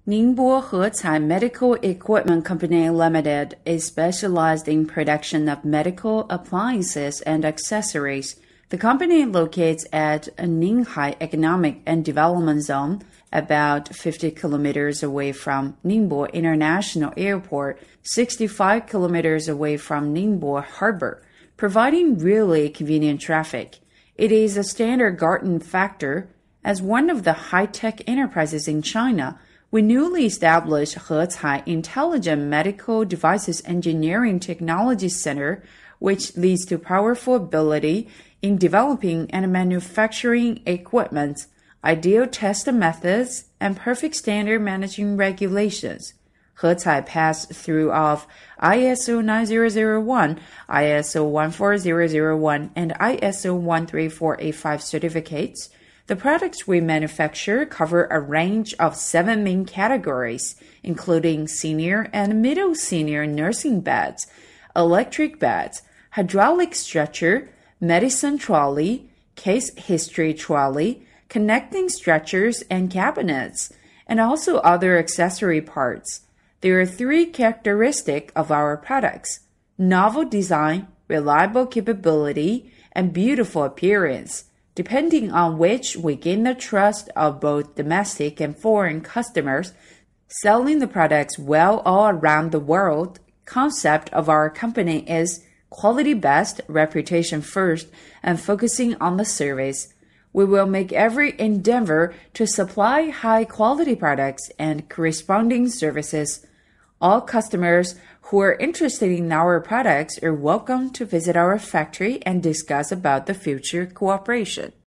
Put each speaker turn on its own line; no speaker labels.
Ningbo Hecai Medical Equipment Company Limited is specialized in production of medical appliances and accessories. The company locates at Ninghai Economic and Development Zone, about 50 kilometers away from Ningbo International Airport, 65 kilometers away from Ningbo Harbor, providing really convenient traffic. It is a standard garden factor. As one of the high-tech enterprises in China, we newly established Hecai Intelligent Medical Devices Engineering Technology Center, which leads to powerful ability in developing and manufacturing equipment, ideal test methods, and perfect standard managing regulations. Hecai passed through of ISO 9001, ISO 14001, and ISO 13485 certificates. The products we manufacture cover a range of 7 main categories, including senior and middle senior nursing beds, electric beds, hydraulic stretcher, medicine trolley, case history trolley, connecting stretchers and cabinets, and also other accessory parts. There are 3 characteristics of our products: novel design, reliable capability, and beautiful appearance. Depending on which, we gain the trust of both domestic and foreign customers, selling the products well all around the world. Concept of our company is quality best, reputation first, and focusing on the service. We will make every endeavor to supply high-quality products and corresponding services. All customers who are interested in our products are welcome to visit our factory and discuss about the future cooperation.